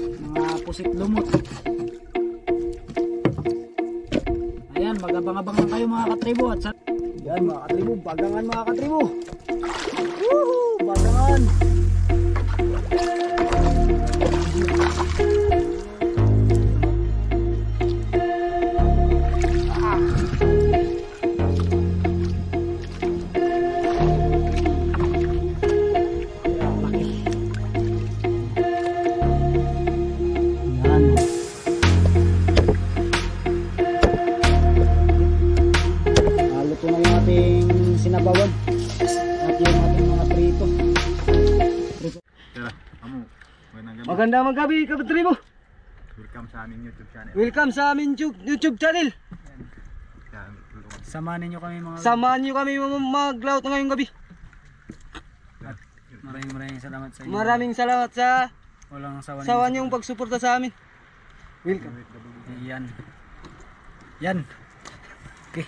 mga pusit lumot. Ayan, magabang-abang lang kayo mga katribo. At yan mga katribo, bagangan mga katribo. Woohoo! Bagangan! Sinabawan at yung ating mga prito. Magandang gabi katribo. Welcome sa aming YouTube channel. Welcome sa aming YouTube channel. Samahan niyo kami mag-laut ngayong gabi. At maraming salamat sa inyo. Maraming salamat sa walang sawa niyong pagsuporta sa amin. Welcome. Yan. Okay.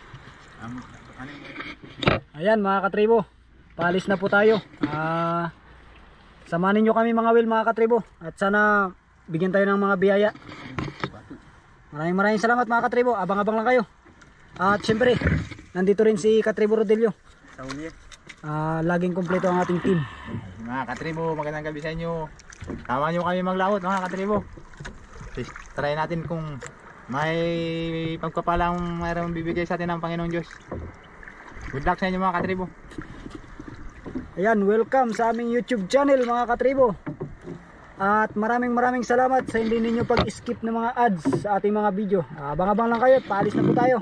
Ayan mga katribo, paalis na po tayo. Samahan niyo kami mga will mga katribo. At sana bigyan tayo ng mga biyaya. Maraming salamat mga katribo. Abang-abang lang kayo. At syempre nandito rin si Katribo Rodelio. Laging kumpleto ang ating team. Mga katribo, magandang gabi sa inyo. Tama nyo kami maglaot mga katribo. Try natin kung may pagpapalang mayroong bibigay sa atin ng Panginoong Diyos. Good luck sa inyo mga katribo. Ayan, welcome sa aming YouTube channel mga katribo. At maraming salamat sa hindi ninyo pag-skip ng mga ads sa ating mga video. Abang-abang lang kayo, paalis na po tayo.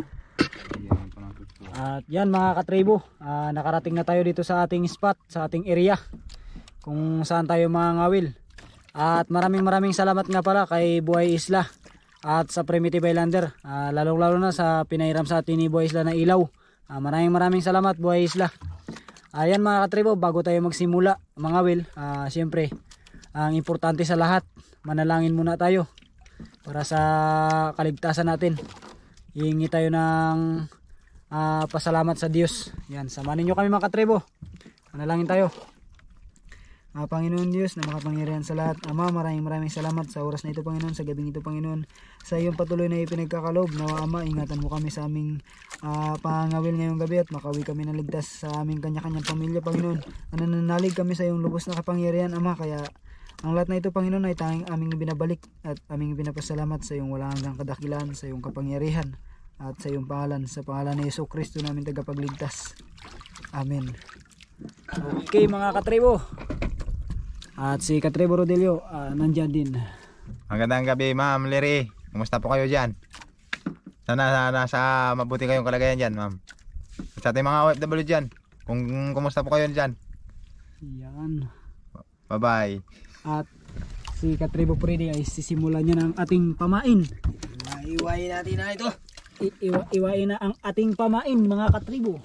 At yan mga katribo, nakarating na tayo dito sa ating spot, sa ating area kung saan tayo mga ngawil. At maraming salamat nga pala kay Buhay Isla at sa Primitive Islander, lalong-lalo na sa pinahiram sa atin ni Buhay Isla na ilaw. Maraming salamat Buhay Isla. Ayan mga katribo, bago tayo magsimula mga will, siyempre ang importante sa lahat, manalangin muna tayo para sa kaligtasan natin. Hihingi tayo ng pasalamat sa Diyos. Yan, samahan niyo kami mga katribo. Manalangin tayo. Panginoon Diyos na makapangyarihan sa lahat, Ama, maraming salamat sa oras na ito Panginoon, sa gabing ito Panginoon, sa iyong patuloy na ipinagkakalob. Nawa Ama, ingatan mo kami sa aming pangawil ngayong gabi at makawi kami ng ligtas sa aming kanya-kanyang pamilya Panginoon. Nananalig kami sa iyong lubos na kapangyarihan Ama, kaya ang lahat na ito Panginoon ay tanging aming binabalik at aming pinapasalamat sa iyong walang hanggang kadakilan, sa iyong kapangyarihan at sa iyong pangalan, sa pangalan ni Jesucristo namin tagapagligtas. Amen. Okay mga katribo, at si Katribo Rodelio nandyan din. Magandang gabi Ma'am Lery. Kumusta po kayo dyan? Sana nasa mabuti kayong kalagayan dyan Ma'am. Sa ating mga OFW dyan, kumusta po kayo dyan? Yan. Bye bye. At si Katribo Predi ay sisimulan niya ng ating pamain. Iwain natin na ito. Iwain na ang ating pamain mga katribo.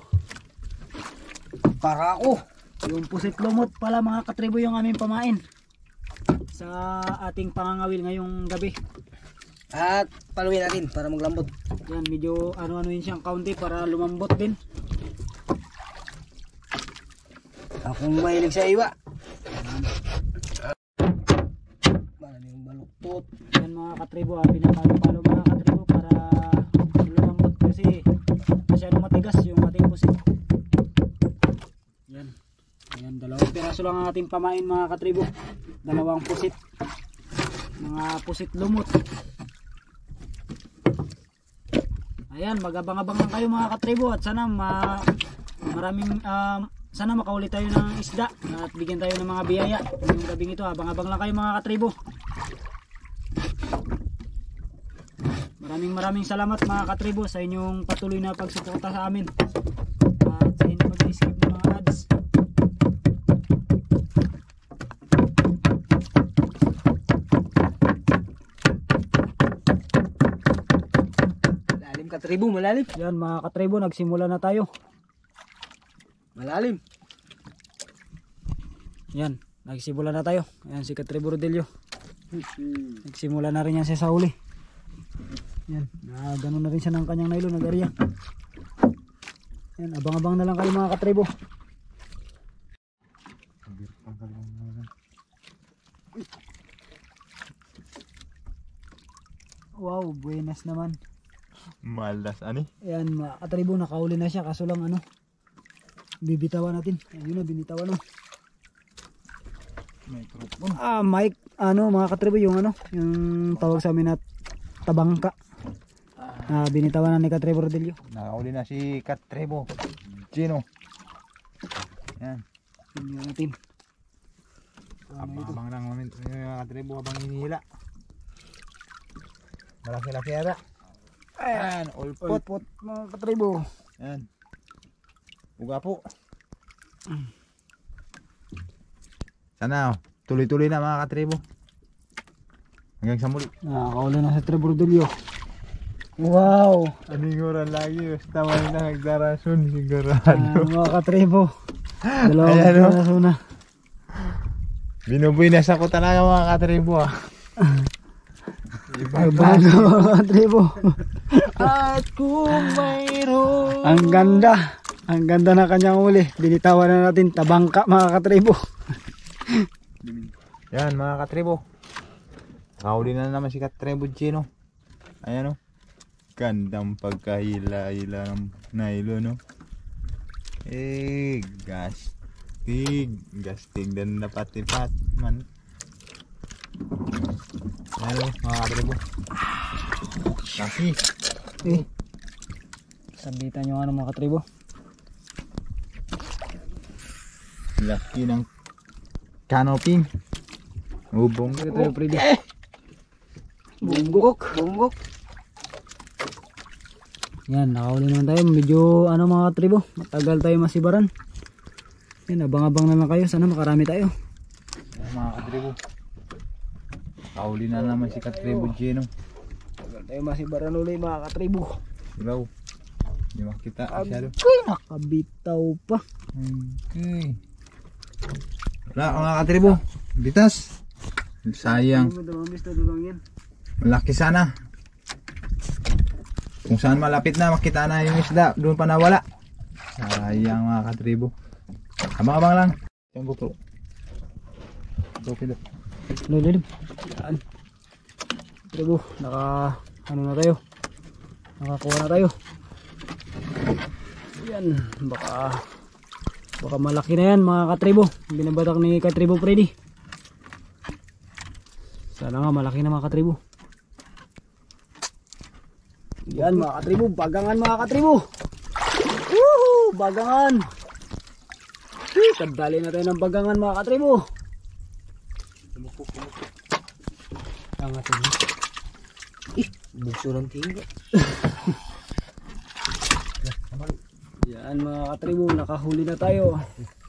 Para ako. Yung pusit lumot pala mga katribo yung aming pamain sa ating pangangawil ngayong gabi. At paluin natin para maglambot. Yan, medyo ano-anuin siyang kaunti para lumambot din. Akong mahilig sa iwa. Maraming baluktot. Yan mga katribo, pinapalo-palo mga katribo para lumambot kasi masyadong matigas yung ating pusit. Yan. Ayan, dalawang piraso lang ang ating pamain mga katribo. Dalawang pusit. Mga pusit lumot. Ayan, magabang-abang lang kayo mga katribo. At sana sana makauli tayo ng isda at bigyan tayo ng mga biyaya yung gabing ito. Abang-abang lang kayo mga katribo. Maraming salamat mga katribo sa inyong patuloy na pagsuporta sa amin at sa inyong pag-skip ng mga ads. Malalim katribo, malalim. Yan mga katribo, nagsimula na tayo. Malalim. Yan, nagsimula na tayo. Ayan si Katribo Rodelio. Nagsimula na rin yan siya sa huli. Yan, ganoon na rin siya ng kanyang nylon, nag-area. Yan, abang-abang na lang kayo mga katribo. Wow, buenas naman. Malas ani. Ayan mga katribo, nakauli na siya kaso lang ano, bibitawan natin. Ayun na, binitawan na. Microphone. Mic, ano mga katribo, yung ano, yung tawag sa amin na tabangka. Binitawan na ni Katribo Rodelio. Nakauli na si Katrebo Gino. Yan. Tingnan natin. Abang lang namin yung Katrebo habang hinihila. Malaki-laki yata. Ayan, ulpot. Pot mga katribo. Yan. Uga po. Sana tuloy-tuloy na mga Katrebo. Hanggang sa muli. Nakakauli na sa Katribo Rodelio. Wow! Anong oras lagi? Basta may nagdarason sigurado. Mga katribo. Dalawang Ayan, no? piraso na. Binubuinas ako talaga mga Katrebo ah. Ay, bago mga katribo. At kung mayroon. Ang ganda. Ang ganda na kanyang uli. Binitawan na natin tabangka mga katribo. Yan mga Katrebo. Nakauli na naman si Katrebo Gino. Ayan o. Gandang pagkahila-hila ng nylon no. Gastig dan dapat-dapat man. Ayan o mga Katrebo. Laki. Sabitan nyo ano mga katribo. Laki ng canopy. Ubong. Katribo Freddy. Bunggok. Bunggok. Yan, nakahuli naman tayo. Medyo ano mga katribo, matagal tayo masibaran. Yan, abang-abang na lang kayo. Sana makarami tayo. Ayan, mga Katrebo. Nakauli na naman si Katrebo Gino. Tagal tayo masibaran ulit mga katribo. Ilaw. Hindi makita masyado. Ay, nakabitaw pa. Okay. Wala mga Katrebo. Bitas. Sayang. Malaki sana. Kung saan malapit na makita na yung isda, doon pa nawala. Sayang mga Katrebo. Abang-abang lang. Yung GoPro. GoPro. Lulilip. Yan. Katribo, ano na tayo. Nakakuha na tayo. Yan, baka malaki na yan mga katribo. Binabatak ni Katribo Freddy. Sana nga malaki na mga katribo. Yan mga katribo, bagangan mga katribo. Woohoo, bagangan. Kadali na tayo ng bagangan mga katribo. Ang ating Bukso ng tingga. yan mga katribo, nakahuli na tayo.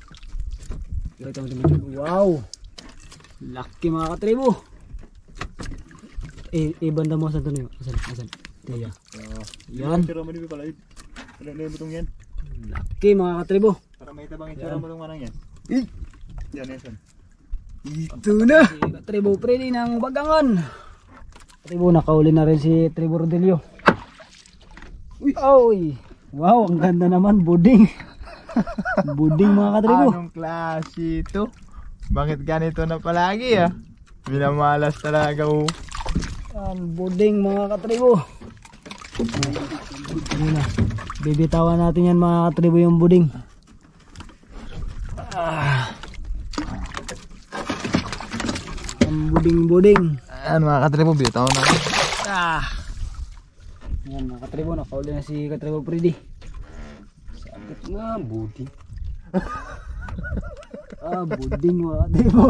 Wow, laki mga katribo. Ibanda mo sa tunay. Asan? Kaya. Yan. Pero mali pala yun. Ano na yung butong yan? Laki mga katribo. Para may tabang itsura mo itong manang yan. Yan, yan. Ito na. Si Katribo Freddy ng bagangan. Katribo, nakauli na rin si Katribo Rodelio. Uy. Wow, ang ganda naman. Buding. Buding mga katribo. Anong klase ito? Bakit ganito na palagi ah? Binamalas talaga oh. Yan, buding mga katribo. Yun na. Bibitawan natin yan mga katribo yung buding. Ang buding-buding. Ayan mga Katrebo, bitaw na. Yan mga katribo, nakauli na si Katribo Freddy. Sakit nga, buti. Buding mga katribo.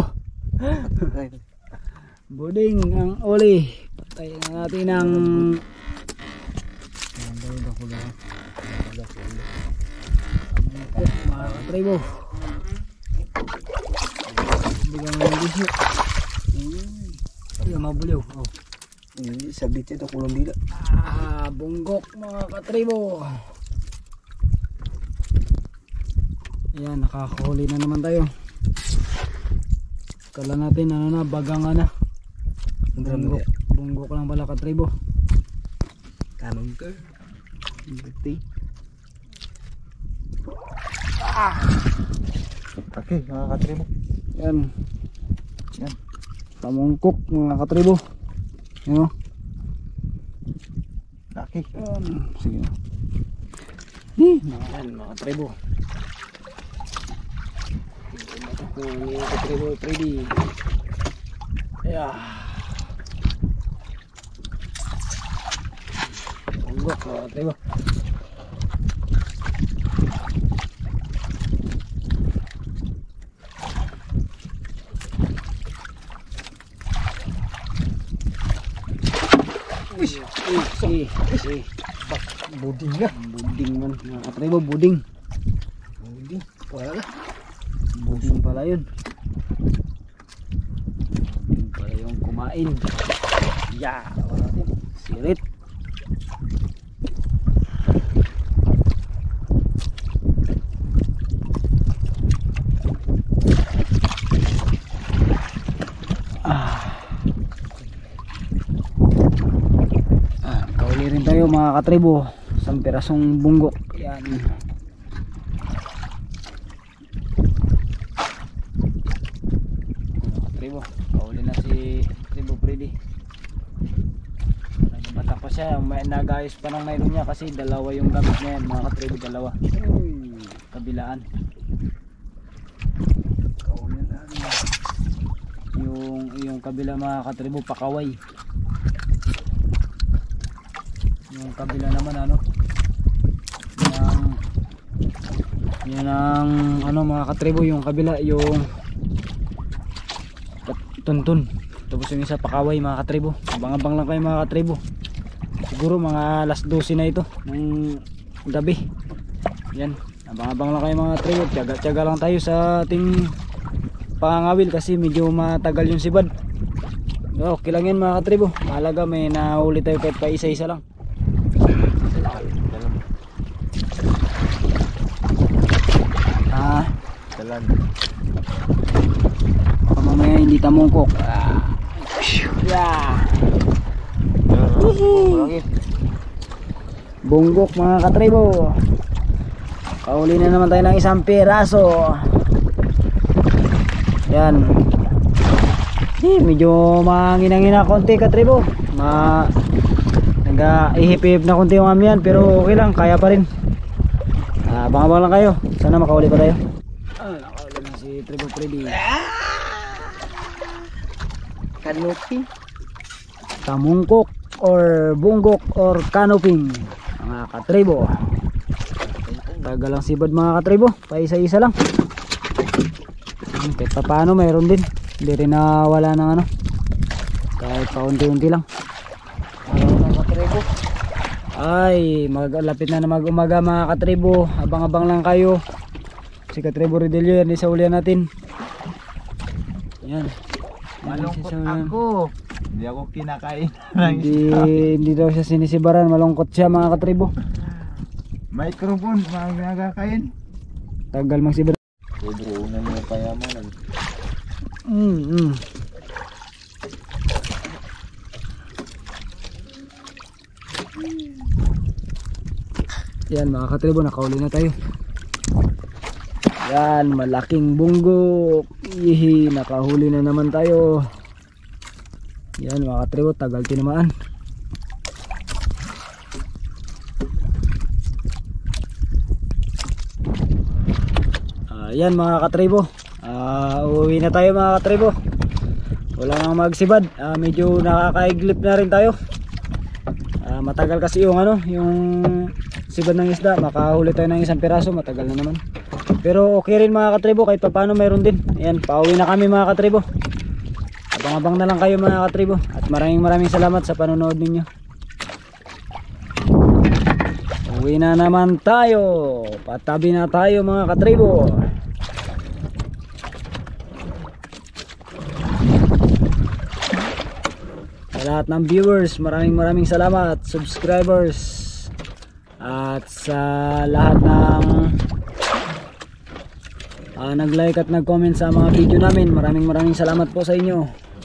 Buding ang uli. Patayin na natin ang mga katribo. Bigyan mo yung gisyo. Ay, mabuliw. Hindi, sabit ito kulang dila. Bunggok mga katribo. Ayan, nakakahuli na naman tayo. Kala natin ano na, bagangan na. Bunggok lang pala katribo. Tanong ka. Okay mga Katrebo. Yan. Tamungkok mga katribo. Yan o. Laki. Sige. Yan mga katribo. Mga katribo ready. Yeah. Bunggok mga katribo. Buding nga. Buding man mga katribo, buding. Buding. Wala na. Buding pala yun. Buding pala yung kumain. Yeah, sirit. Kauli rin tayo mga katribo. Isang pirasong bunggok. Yan. Katribo. Kauli na si Tribo Freddy. Nagmata pa siya. May nagayos pa ng nylon niya kasi dalawa yung gamit niya yan mga katribo. Dalawa. Kabilaan. Kauli na. Yung kabila mga katribo pakaway. Yung kabila naman ano yan ang ano mga katribo, yung kabila yung tuntun, tapos yung isa pakaway mga katribo. Abang-abang lang kayo mga katribo, siguro mga alas 12 na ito ng gabi. Yan, abang-abang lang kayo mga katribo, tiyaga-tiyaga lang tayo sa ating pangawil kasi medyo matagal yung sibad. Okay lang yan mga katribo, mahalaga may nahuli tayo kahit pa isa-isa lang. Dalan. Baka mamaya hindi tamungkok. Yeah. Bunggok mga katribo. Kauli na naman tayo ng isang piraso. Yan. Medyo mangina-ngina konti katribo. Nag-ihip-ihip na konti yung amyan, pero okay lang, kaya pa rin. Abang-abang lang kayo, sana makauli pa tayo. Nakauli na si Tribo Freddy. Canopy. Tamungkok or bunggok or canoping mga katribo. Tagal lang sibad mga katribo, paisa-isa lang. Kahit pa paano mayroon din, hindi rin nawala ng ano, kahit paunti-unti lang. Ay, maglapit na mag-umaga mga katribo. Abang-abang lang kayo. Si Katribo Ridelio yan, isa ulian natin. Yan. Malungkot ako. Hindi ako kinakain. Hindi daw siya sinisibaran. Malungkot siya mga katribo. Microphone, mga nagkakain. Tagal magsibar. Sobro na niya payamanan. Yan mga katribo, nakauli na tayo. Yan, malaking bunggok. Ihi, nakahuli na naman tayo. Yan mga katribo, tagal tinamaan. Yan mga katribo, uuwi na tayo mga katribo. Wala nang magsibad, medyo nakakaiglip na rin tayo. Matagal kasi yung ano, yung sibad ng isda. Makahuli tayo ng isang piraso, matagal na naman. Pero okay rin mga katribo, kahit pa paano mayroon din. Ayan, pauwi na kami mga katribo. Abang-abang na lang kayo mga katribo. At maraming salamat sa panonood ninyo. Uwi na naman tayo. Patabi na tayo mga katribo. Sa lahat ng viewers, maraming salamat. Subscribers, at sa lahat ng nag-like at nag-comment sa mga video namin, maraming salamat po sa inyo.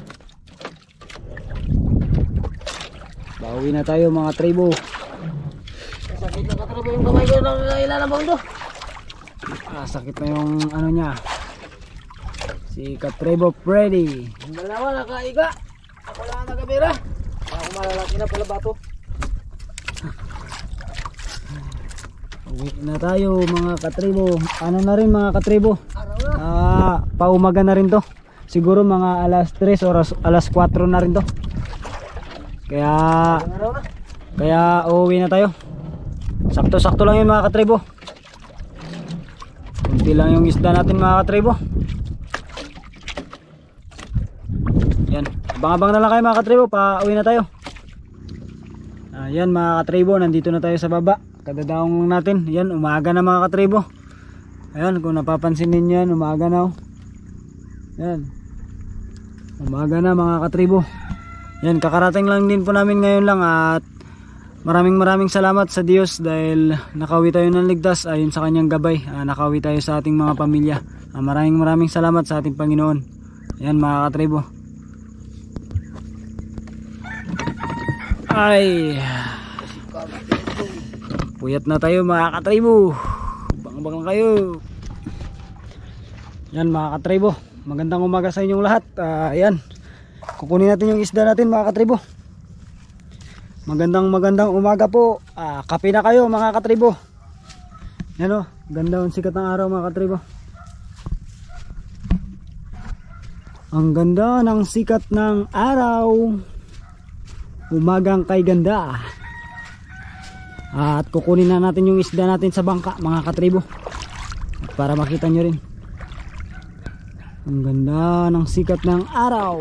Bawi na tayo mga tribo. Sakit na katribo yung kamay ko ng ilalabang do. Sakit na yung ano niya, si Katribo Freddy. Ang dalawa nakaiga. Ako lang ang nagabira. Ako malalaki na pala bato. Uwi na tayo mga katribo. Ano na rin mga katribo? Paumaga na rin to. Siguro mga alas 3 o alas 4 na rin to. Kaya uuwi na tayo. Sakto-sakto lang yun mga katribo. Kunti lang yung isda natin mga katribo. Yan, abang-abang na lang kayo mga katribo, pauwi na tayo. Ayan mga katribo, nandito na tayo sa baba. Kadadaong natin, yan, umaga na mga katribo. Ayan, kung napapansin ninyo yan, umaga na. Yan, umaga na mga katribo. Yan, kakarating lang din po namin ngayon lang. At maraming salamat sa Diyos dahil nakauwi tayo ng ligtas ayon sa kanyang gabay. Nakauwi tayo sa ating mga pamilya. Maraming salamat sa ating Panginoon. Yan mga katribo. Ay, puyat na tayo mga katribo. Bang lang kayo. Yan mga katribo, magandang umaga sa inyong lahat. Yan, kukunin natin yung isda natin mga katribo. Magandang umaga po. Kape na kayo mga katribo. Yan o, ganda ang sikat ng araw mga katribo. Ang ganda ng sikat ng araw. Umagang kay ganda. At kukunin na natin yung isda natin sa bangka mga katribo. Para makita nyo rin. Ang ganda ng sikat ng araw.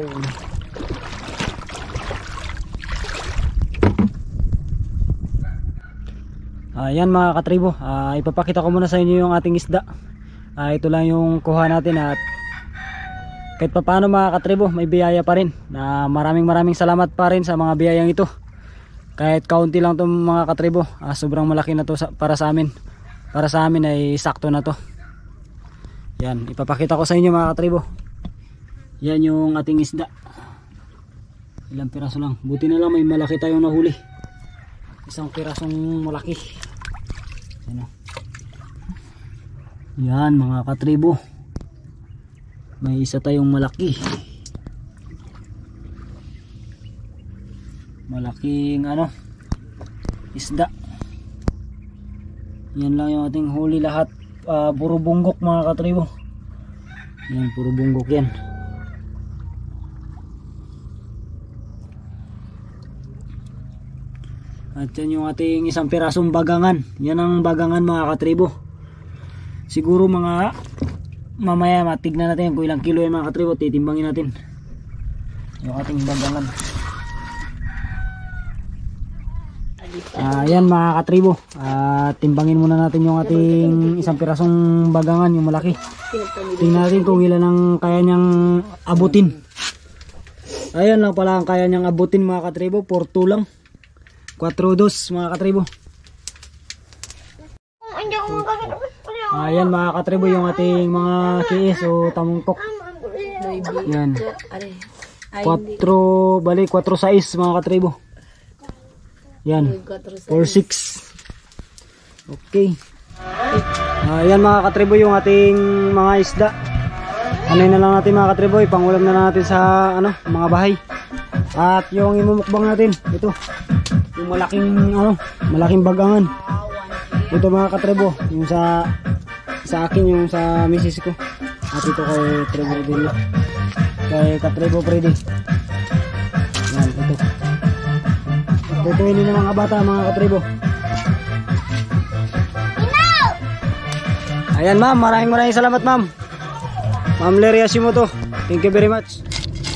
Ayan mga katribo, ipapakita ko muna sa inyo yung ating isda. Ito lang yung kuha natin at kahit papaano mga katribo, may biyaya pa rin. Maraming salamat pa rin sa mga biyayang ito. Kahit kaunti lang to mga katribo, sobrang malaki na to para sa amin. Para sa amin ay sakto na to. Yan, ipapakita ko sa inyo mga katribo. Yan yung ating isda. Ilang piraso lang. Buti na lang may malaki tayong nahuli. Isang pirasong malaki. Yan mga katribo. May isa tayong malaki. Malaking isda. Yan lang yung ating huli lahat. Puro bunggok mga katribo. Yan, puro bunggok yan. At yan yung ating isang pirasong bagangan. Yan ang bagangan mga katribo. Siguro mga mamaya matignan natin kung ilang kilo yan mga katribo. Titimbangin natin yung ating bagangan. Yan mga katribo, timbangin muna natin yung ating isang pirasong bagangan, yung malaki. Tingnan natin kung ilan ang kaya niyang abutin. Ayan lang pala ang kaya niyang abutin mga katribo. 4-2 lang, 4-2 mga katribo. Ayan mga katribo yung ating mga kiis o tamungkok. Yan, 4-6 mga katribo. Yan, 4-6. Okay. Yan mga katribo yung ating mga isda. Anoy na lang natin mga katribo, ipangulam na lang natin sa mga bahay. At yung imumukbang natin, ito yung malaking bagangan. Ito mga katribo, yung sa akin, yung sa misis ko. At ito kay Tribo din. Kay Katribo Freddy. Yan, ito. Tutuin din ng mga bata mga katribo. Ayan ma'am, maraming salamat ma'am. Ma'am Leria Shimoto, thank you very much.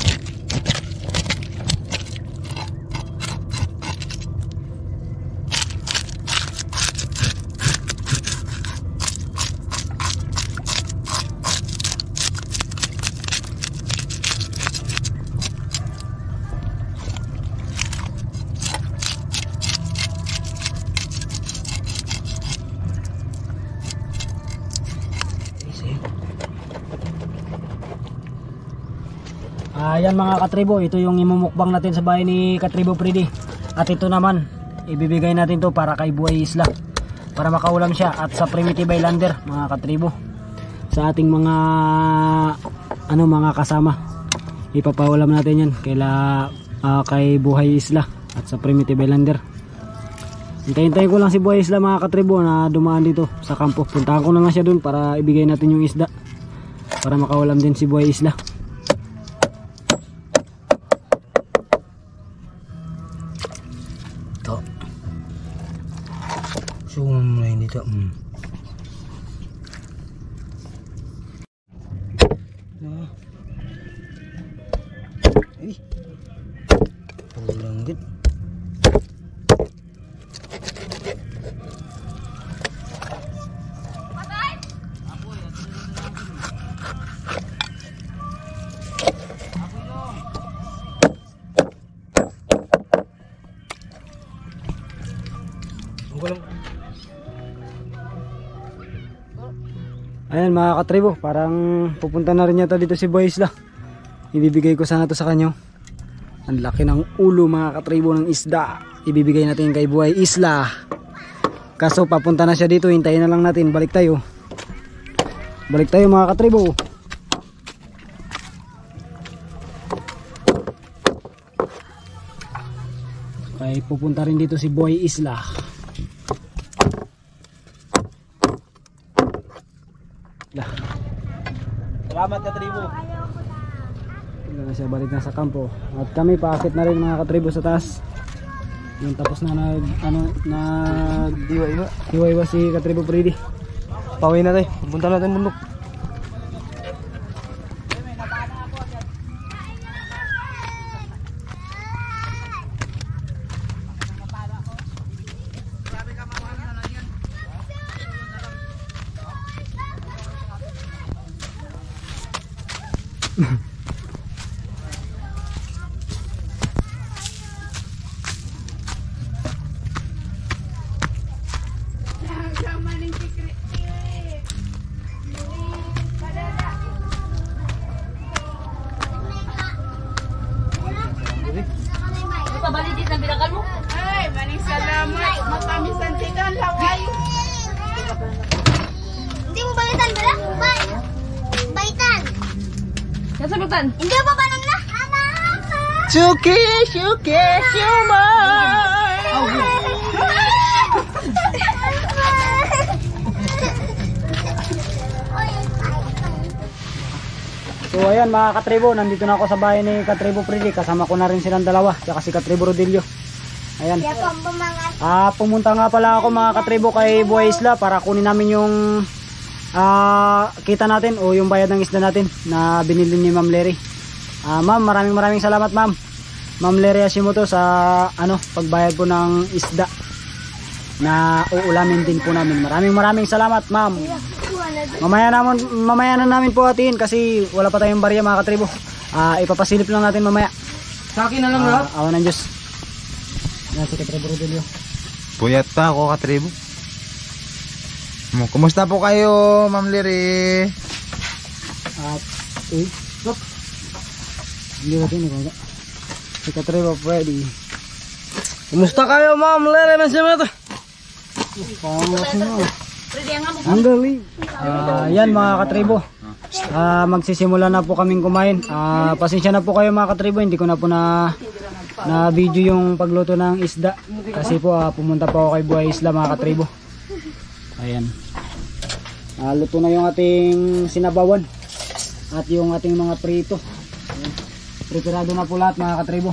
Ayan mga katribo, ito yung imumukbang natin sa bahay ni Katribo Freddy. At ito naman, ibibigay natin to para kay Buhay Isla, para makaulam siya. At sa Primitive Islander mga katribo, sa ating mga mga kasama, ipapaulam natin yan kay Buhay Isla at sa Primitive Islander. Hintayin ko lang si Buhay Isla mga katribo na dumaan dito sa kampo. Puntahan ko na lang siya dun para ibigay natin yung isda. Para makawalam din si Buhay Isla. Ito. Zoom na yun dito. Ay. Pulang din. Ayan mga katribo, parang pupunta na rin yata dito si Buhay Isla. Ibibigay ko sana to sa kanyo. Ang laki ng ulo mga katribo ng isda. Ibibigay natin kay Buhay Isla. Kaso papunta na siya dito, hintayin na lang natin. Balik tayo. Balik tayo mga katribo. Kaya pupunta rin dito si Buhay Isla. Salamat katribo. Wala na siya, balik na sa kampo. At kami paakit na rin mga katribo sa taas. Yung tapos na hiwa-hiwa si Katribo Freddy. Pauwi na tayo. Punta natin bundok. Pabalitit ng binakan mo? Ay, maning salamat. Matamisan sila ang laway. Hindi mo balitan, bala? Balitan. Yan sa butan. Hindi mo pa nang na? Suki, siumay. So ayan mga katribo, nandito na ako sa bahay ni Katribo Freddy. Kasama ko na rin silang dalawa, tsaka si Katribo Rodilio. Ayan. Pumunta nga pala ako mga katribo kay Buhay Isla para kunin namin yung kita natin o yung bayad ng isda natin na binili ni Ma'am Lery. Ma'am, maraming salamat ma'am. Ma'am Lery Hashimoto sa pagbayad po ng isda na uulamin din po namin. Maraming salamat ma'am. Mamaya na namin po hatiin kasi wala pa tayong barya mga katribo. Ipapasilip lang natin mamaya. Sa akin na lang lahat. Awan ng Diyos. Yan si Katribo Rodilio. Puyat pa ako katribo. Kumusta po kayo Ma'am Lery? At stop. Hindi natin ikaw. Si Katribo Freddy. Kumusta kayo, Ma'am Lery? Hashimoto. Ang galing. Yan mga katribo. Magsisimula na po kaming kumain. Pasensya na po kayo mga katribo, hindi ko na po na video yung pagluto ng isda kasi po pumunta po ako kay Buhay Isla mga katribo. Ayan. Luto na yung ating sinabawan at yung ating mga prito. Ayan. Preparado na po lahat mga katribo.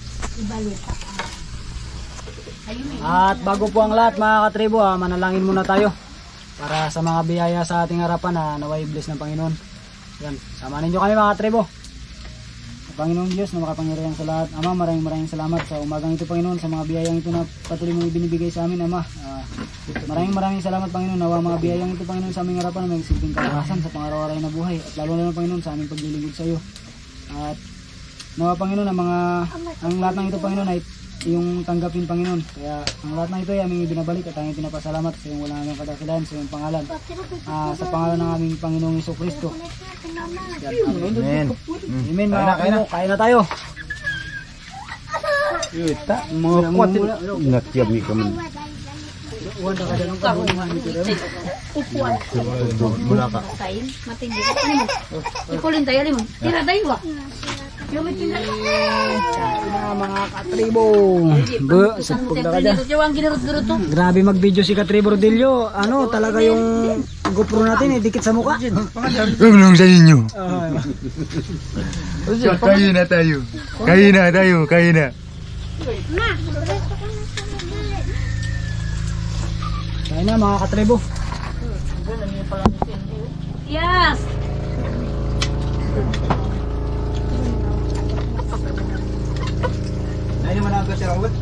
At bago po ang lahat mga katribo, manalangin muna tayo para sa mga biyaya sa ating harapan na naway bless ng Panginoon. Yan, samahan niyo kami mga katribo. Panginoong Diyos na makapangyarihan sa lahat. Ama, maraming salamat sa umagang ito Panginoon, sa mga biyayang ito na patuloy mong ibinibigay sa amin Ama. Maraming salamat Panginoon, nawa mga biyayang ito Panginoon sa aming harapan na may silbing kalakasan sa pang-araw-araw na buhay at lalo na Panginoon sa aming paglilingkod sa iyo. At nawa Panginoon ang lahat ng ito Panginoon ay yung tanggapin Panginoon. Kaya ang lahat ng ito ay aming ibinabalik at aming pinapasalamat sa iyong walang aming kadasilan, sa iyong pangalan. Sa pangalan ng aming Panginoong Jesucristo. Amen. Amen mga kaino, kain na tayo. Yuta, mga kuwatin. Nakyab ni kami. Uwan ka dyan ang kabungan nito rin. Upuan. Mula ka. Kain, matindi. Limon. Ikulin tayo limon. Tira tayo ba? Mga katribo. Sapog na ka dyan. Grabe mag-video si Katribo Rodillo. Ano, talaga yung GoPro natin dikit sa mukha. Tulong sa inyo. Kain na tayo. Kain na tayo. Kain na. Kaya na mga katribo. Yes! Ayun naman ang kasi Robert.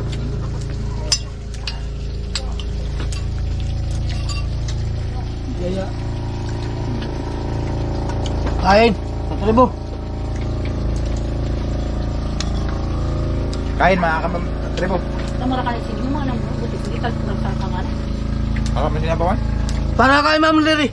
Kain. Katribo. Kain mga katribo. Kamara ka lisig mo mga nang buti. Hindi ka nagsasangan. Ako man sinabawan? Para kay Ma'am Larry.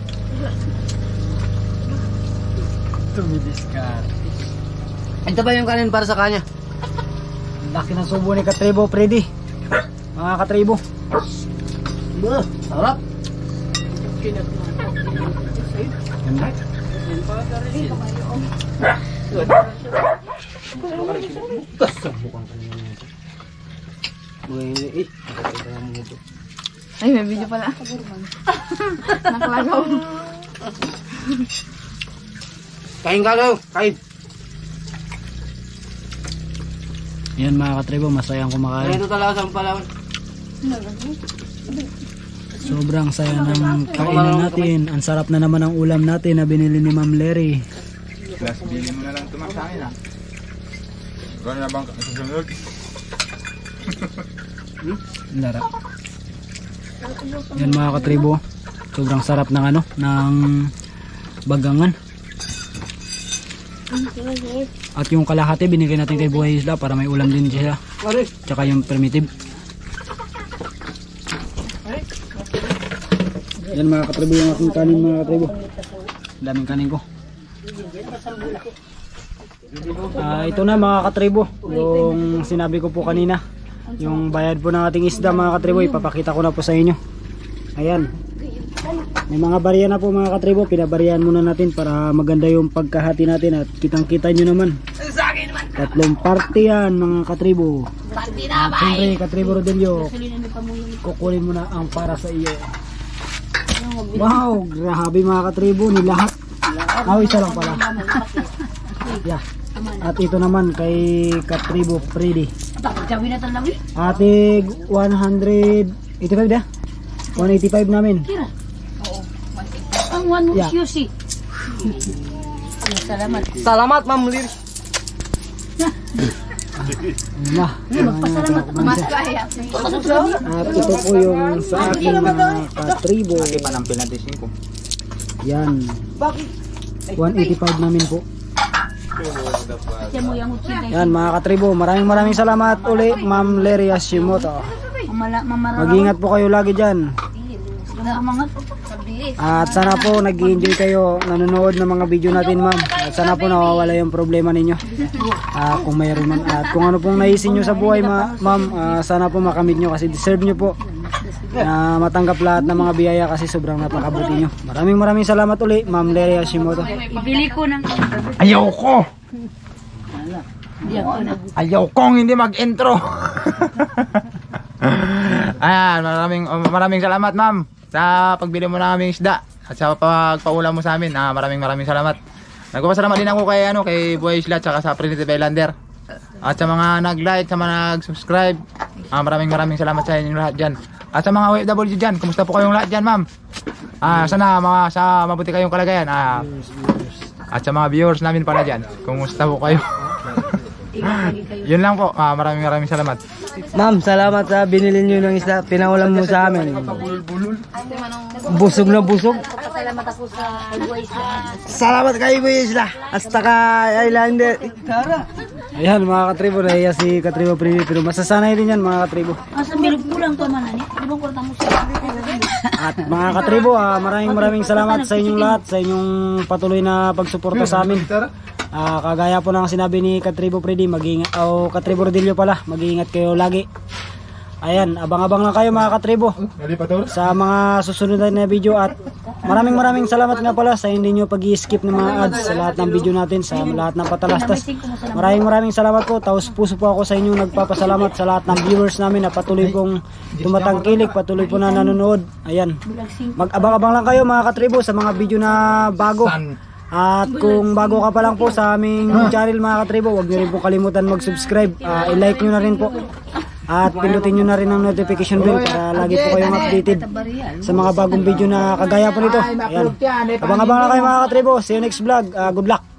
Tumidiskar. Ito ba yung kanin para sa kanya? Laki ng subo ni Katribo, Freddy. Mga katribo. Sarap. Ganda. Ay, may video pala. Nakalagaw. Kain ka daw. Kain. Yan mga katribo, masayang kumakain. Ganito talaga sa Palawan. Sobrang saya ng kainan natin. Ang sarap na naman ang ulam natin na binili ni Ma'am Larry. Plus, bili mo na lang ito sa akin Gano'n na bang susunod? Lara. Yan mga katribo. Sobrang sarap ng ano, ng bagangan. At yung kalahati binigay natin kay Buhay Isla para may ulam din sila. Tsaka yung primitive. Yan mga katribo yung aking kanin mga katribo. Daming kanin ko. Ito na mga katribo. Yung sinabi ko po kanina. Yung bayad po ng ating isda mga katribo. Ipapakita ko na po sa inyo. Ayan. May mga barya na po mga katribo. Pinabarihan muna natin para maganda yung pagkahati natin. At kitang kita nyo naman. Tatlong party yan mga katribo. At siyempre Katribo Rodillo, kukunin mo na ang para sa iyo. Wow, grabe mga katribo ni lahat. Isa lang pala. Yeah. At ito naman kay Katribo Freddy. Atig 185 dah. 185 namin. Ang one Yeah. QC. Salamat. Salamat Ma'am Larry. Mas kaya. At ito po yung sa aking mga katribo. Panampil natin 5. Yan. 185 namin po. Kasi mo yung utsin. Yan mga katribo, maraming salamat uli Ma'am Larry Hashimoto. Mag-ingat po kayo lagi dyan. At sana po nag-enjoy kayo nanonood ng mga video natin ma'am. At sana po nawawala yung problema ninyo. Kung mayroon man. At kung ano pong naisin nyo sa buhay ma'am, sana po makamit nyo kasi deserve nyo po na matanggap lahat ng mga biyaya kasi sobrang napakabuti nyo. Maraming salamat uli Ma'am Larry Hashimoto. Ibili ko ng... Ayoko! Ayokong hindi mag-intro. Ayan, maraming salamat ma'am sa pagbili mo ng aming isda at sa pagpaulam mo sa amin. Maraming salamat. Nagpapasalamat din ako kay Buhay Isla at sa Primitive Islander. At sa mga nag-like, sa mga nag-subscribe, maraming salamat sa inyo lahat dyan. At sa mga OFW dyan, kumusta po kayong lahat dyan ma'am? Sana sa mabuti kayong kalagayan. At sa mga viewers namin pala dyan, kumusta po kayo? Yun lang po, maraming salamat. Ma'am, salamat sa binili niyo ng isda. Pinaulam mo sa amin. Busog na busog. Salamat ako sa Buhay Isla. Salamat kay Buhay Isla. Hasta ka Islander. Ayan mga katribo, nahiya si Katribo Freddy pero masasanay din yan mga katribo. Asa bilog kulang to man ani. Ibang kwarta mo sa. At mga katribo, maraming salamat sa inyong lahat, sa inyong patuloy na pagsuporta sa amin. Kagaya po ng sinabi ni Katribo Freddy, mag-iingat, Katribo Rodillo pala, mag-iingat kayo lagi. Ayan, abang-abang lang kayo mga katribo Nalipator? sa mga susunod na video at maraming salamat nga pala sa hindi nyo pag-i-skip ng mga ads sa lahat ng video natin, sa lahat ng patalastas. Maraming salamat po. Taos puso po ako sa inyong nagpapasalamat sa lahat ng viewers namin na patuloy pong tumatangkilik, patuloy po na nanonood. Ayan, mag-abang-abang lang kayo mga katribo sa mga video na bago. At kung bago ka pa lang po sa aming channel mga katribo, huwag nyo rin po kalimutan mag-subscribe. I-like nyo na rin po. At pindutin nyo na rin ang notification bell para lagi po kayong updated sa mga bagong video na kagaya po nito. Ayan. Abang-abang lang kayo mga katribo. See you next vlog. Good luck.